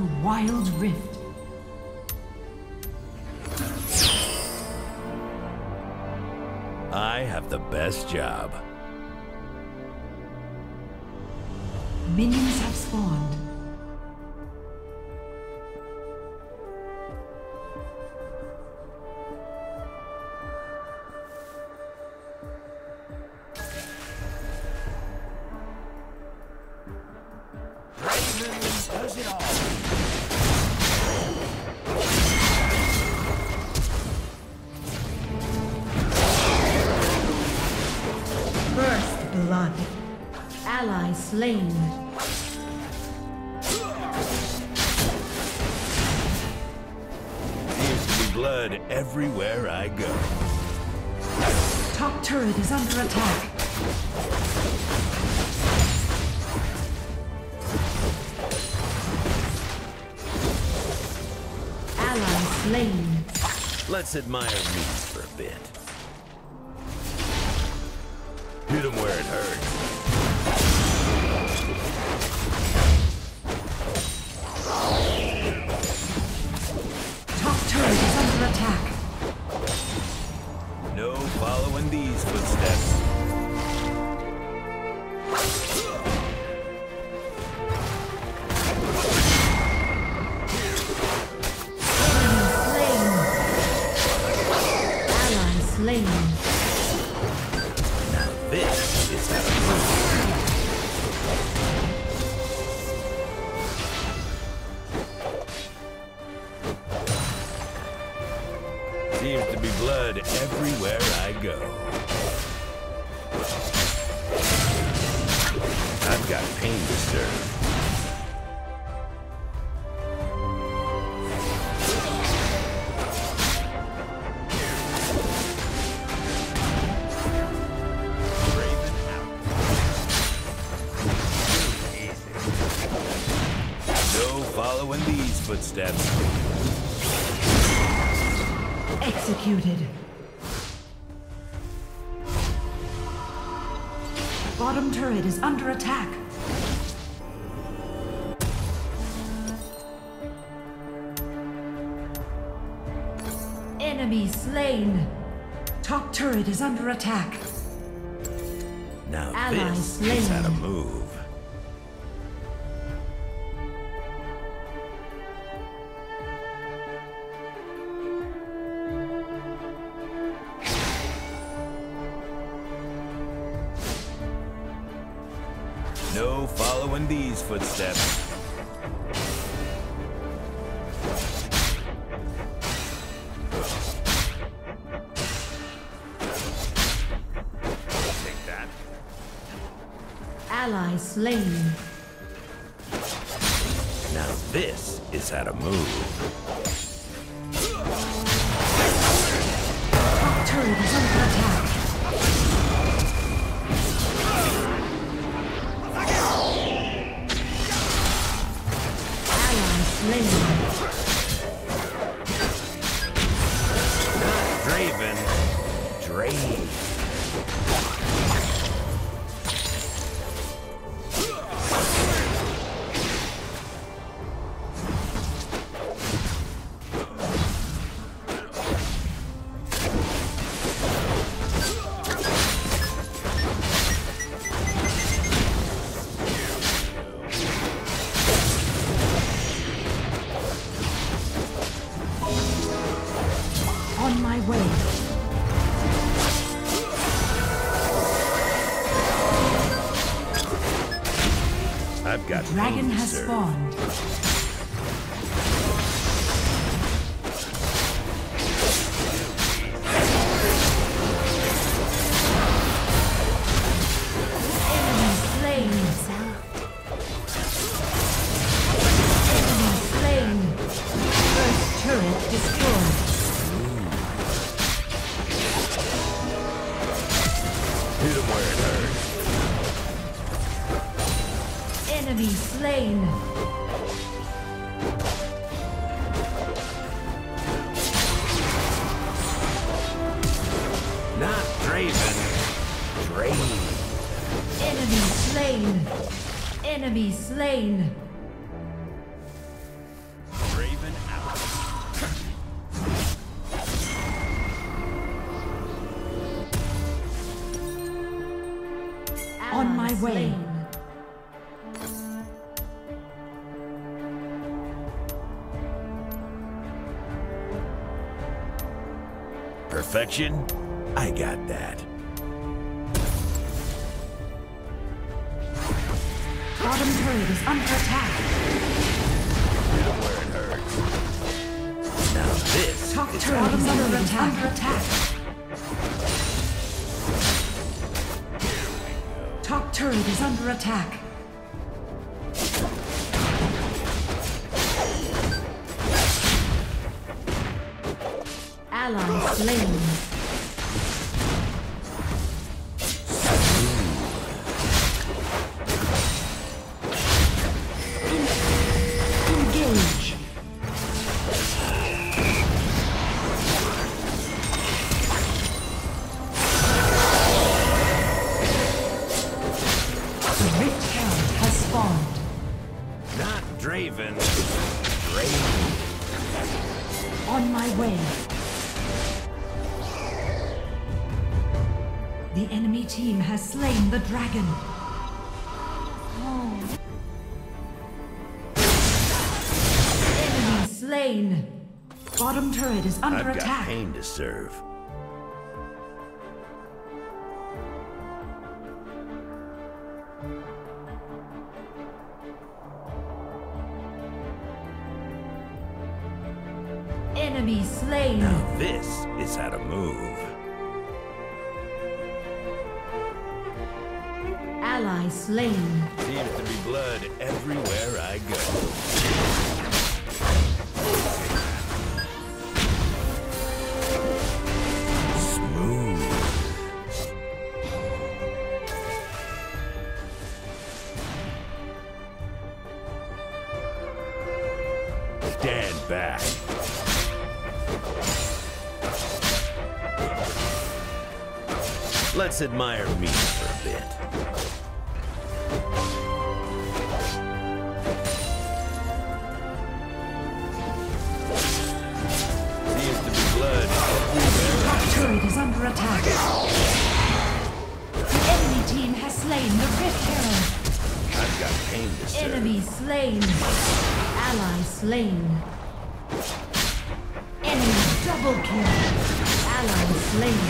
to Wild Rift. I have the best job. Minions have spawned. Does it all. First blood. Ally slain. Seems to be blood everywhere I go. Top turret is under attack. Ally slain. Let's admire these for a bit. Hit him where it hurts. Top turret is under attack. No following these footsteps. Slain. Now this is how to move. Seems to be blood everywhere I go. I've got pain to serve. Following these footsteps. Executed. Bottom turret is under attack. Enemy slain. Top turret is under attack. Now Ally this slain. is how to move. No following these footsteps. Take that. Ally slain. Now this is how to move. Top turret is under attack. Slain. Not Draven. Drave. On my way. I've got Dragon pain to has serve. spawned. Enemy slain. Enemy slain. First turret destroyed. Hit him where it hurts. Enemy slain. Not Draven. Drave. Enemy slain. Enemy slain. perfection? I got that. Bottom turret is under attack. Now where it hurts. Now this Top is turret is under attack. Top turret is under attack. Ally slain. Engage. The Rift Herald has spawned. not Draven. Draven. On my way. The enemy team has slain the dragon. Enemy slain. Bottom turret is under I've got attack. pain to serve. Enemy slain. Now this is how to move. Ally slain. Seems to be blood everywhere I go. Smooth. Stand back. Let's admire me for a bit. Seems to be blood everywhere. Top turret is under attack. The enemy team has slain the Rift Herald. I've got pain to serve. Enemy slain. Ally slain. Enemy double kill. Ally slain.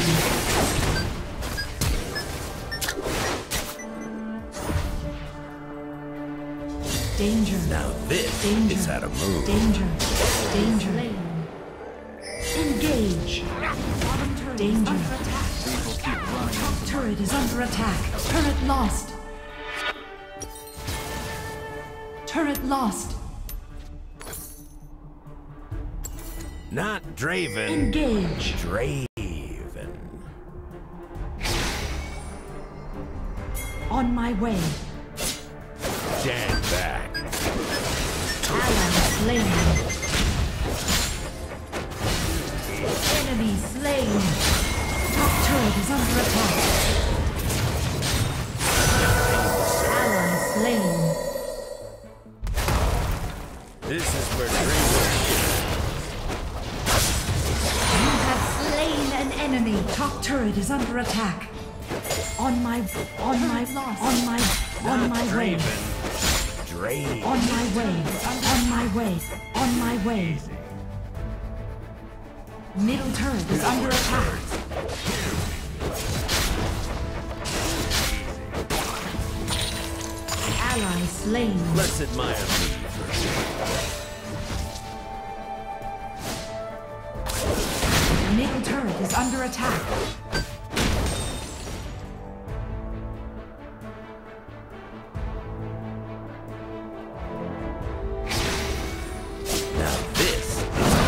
Danger. Now this Danger. is how to move. Danger. Danger. Engage. Danger. Top turret is under attack. Turret lost. Turret lost. Not Draven. Engage. Draven. On my way. Stand back. Ally slain. Enemy slain. Top turret is under attack. Ally slain. This is where Draven. You have slain an enemy. Top turret is under attack. On my way. On my way. Draven. On my way. On my way. On my way. Middle turret is under attack. Ally slain. Let's admire me first. Middle turret is under attack. Now this is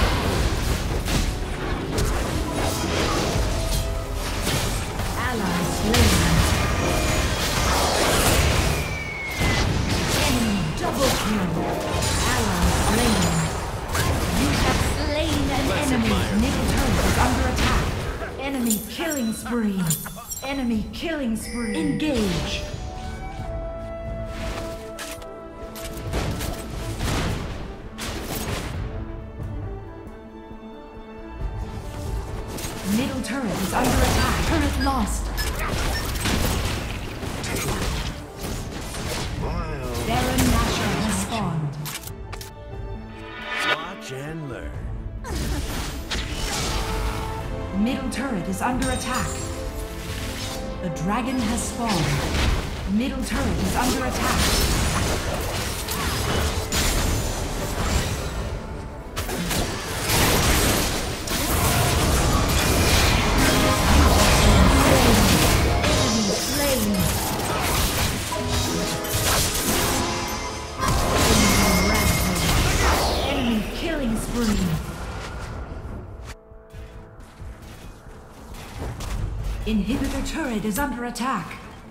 Ally slain. Enemy double kill. Ally slain. You have slain an enemy. Middle turret is under attack. Enemy killing spree. Enemy killing spree. Engage. Middle turret is under attack. Turret lost. Baron Nashor has spawned. watch and learn. Middle turret is under attack. The dragon has spawned. Middle turret is under attack. Inhibitor turret is under attack.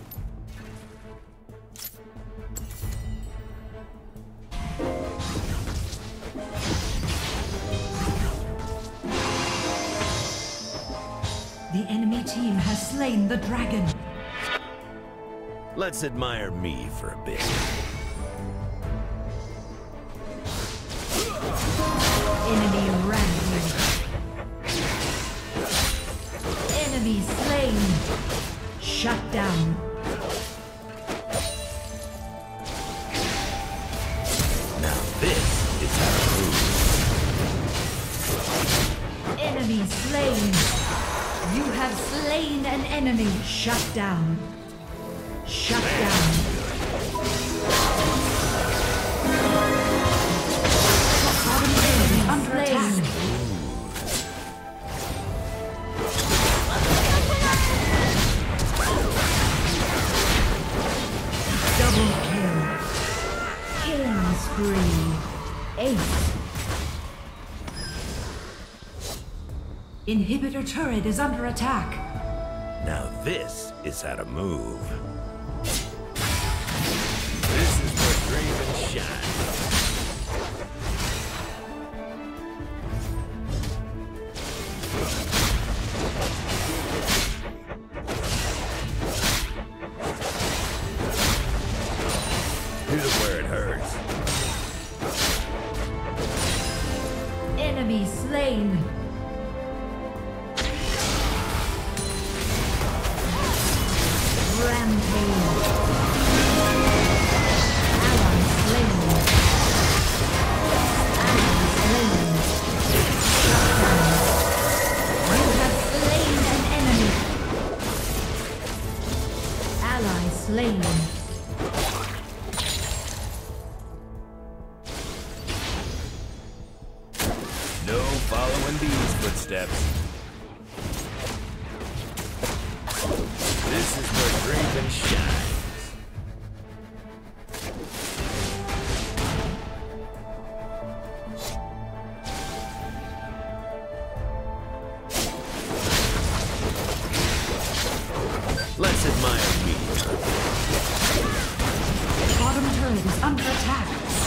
The enemy team has slain the dragon. Let's admire me for a bit. Enemy rampage. Enemy slain. Shut down. Now this is how to move. Enemy slain. You have slain an enemy. Shut down. Shut down. Enemy under attack. Double kill. Killing spree. Ace. Inhibitor turret is under attack. Now this is how to move. This is where Draven shines. Here's where it hurts. Enemy slain. Rampage. Ally slain. Ally slain. Shut down. You have slain an enemy. Ally slain. No following these footsteps. This is where Draven shines. Let's admire me. Bottom turret is under attack.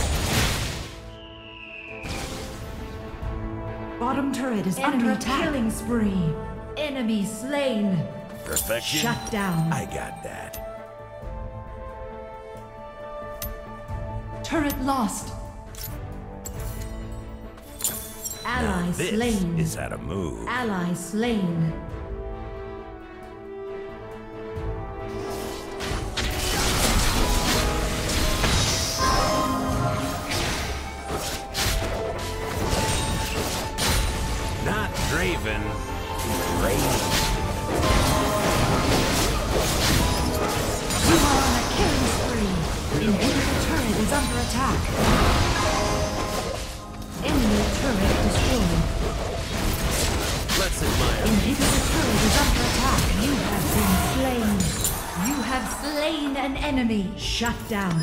Bottom turret is under attack. Killing spree. Enemy slain. Perfection. Shut down. I got that. Turret lost. Ally Now this slain. is how to move. Ally slain. Not Draven. Draven. You are on a killing spree. Inhibitor turret is under attack. Enemy turret destroyed. Let's admire. Inhibitor turret is under attack. You have been slain. You have slain an enemy. Shut down.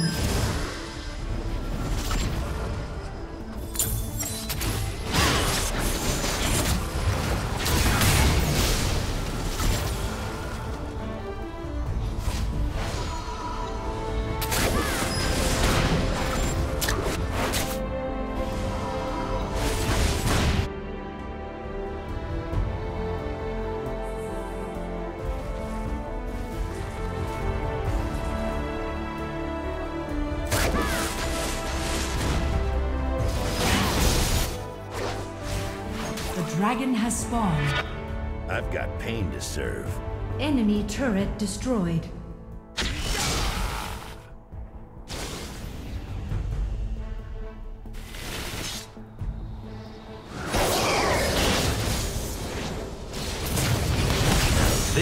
Dragon has spawned. I've got pain to serve. Enemy turret destroyed.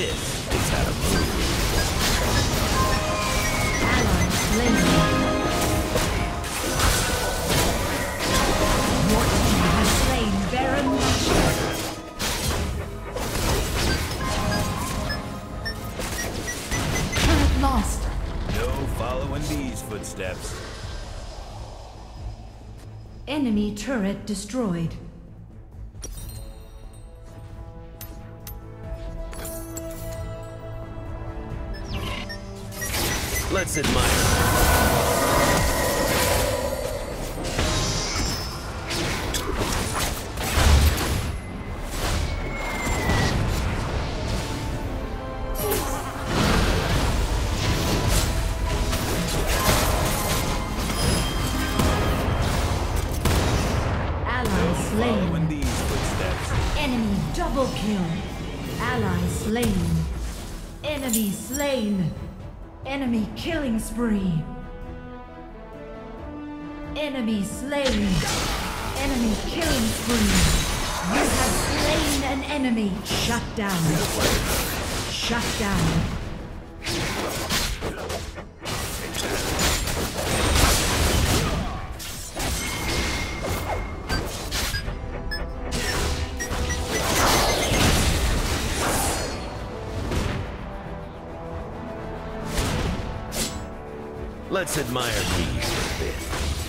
This is how to move. Ally slain. Your team has slain Baron Nashor. Turret lost. No following these footsteps. Enemy turret destroyed. Let's admire. Following these footsteps. Enemy double kill. Ally slain. Enemy slain. Enemy killing spree. Enemy slain. Enemy killing spree. You have slain an enemy. Shut down. Shut down. Let's admire these for a bit.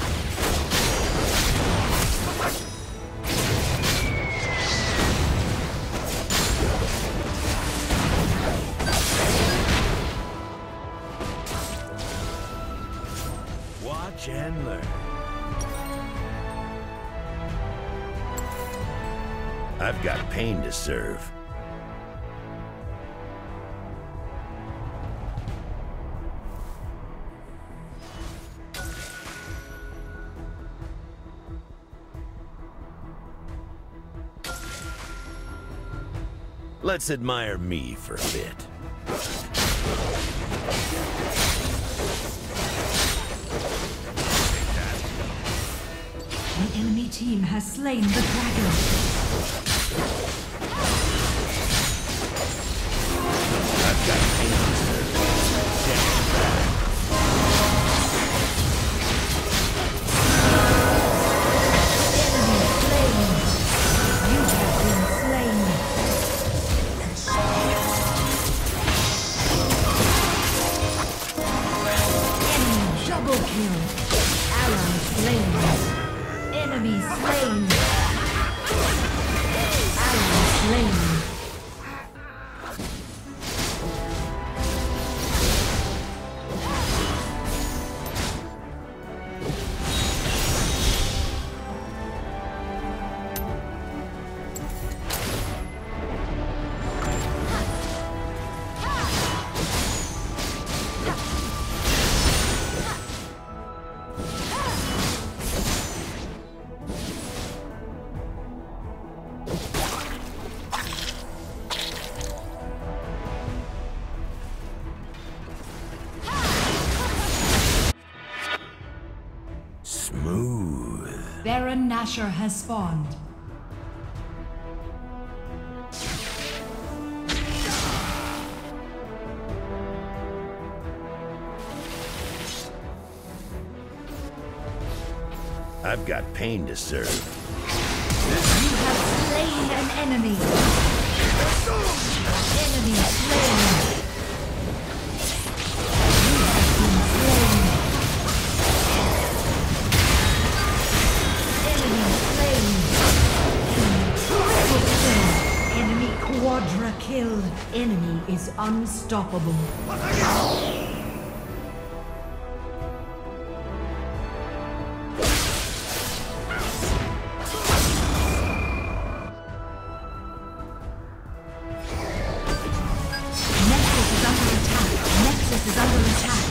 Watch and learn. I've got pain to serve. Let's admire me for a bit. The enemy team has slain the dragon. I've got pain to serve. Stand back. Enemy slain. You have been slain. Enemy double kill. Ally slain. Enemy slain. Ally slain. Smooth. Baron Nashor has spawned. I've got pain to serve. You have slain an enemy. Enemy slain. You have been slain. Enemy slain. Enemy triple kill. Enemy quadra kill. Enemy is unstoppable. Nexus is under attack.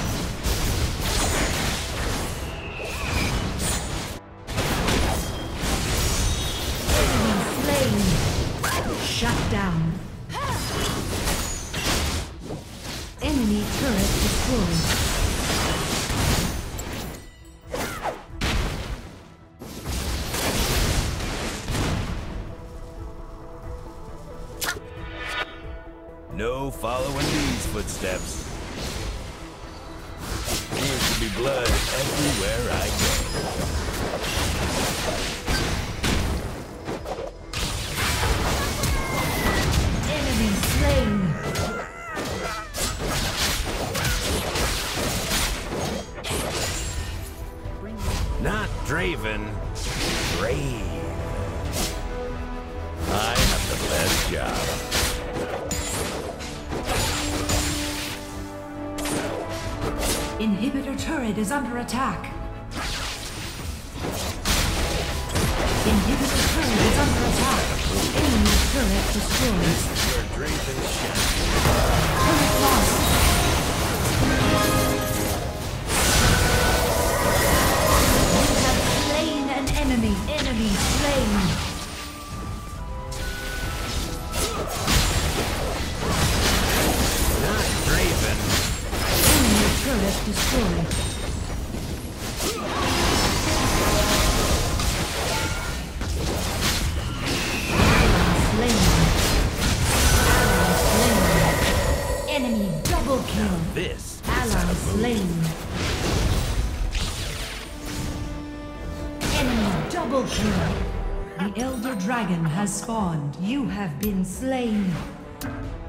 Enemy slain. Shut down. Enemy turret destroyed. no following these footsteps. Seems to be blood everywhere I go. Enemy slain. Not Draven, Brave. I have the best job. Inhibitor turret is under attack. Inhibitor turret is under attack. Enemy turret destroyed. Where Draven shines. Turret lost. You have slain an enemy. Enemy slain. Not Draven. Enemy turret destroyed. Slain. Enemy double kill. This is Ally how to move. slain. Enemy double kill. The Elder Dragon has spawned. You have been slain.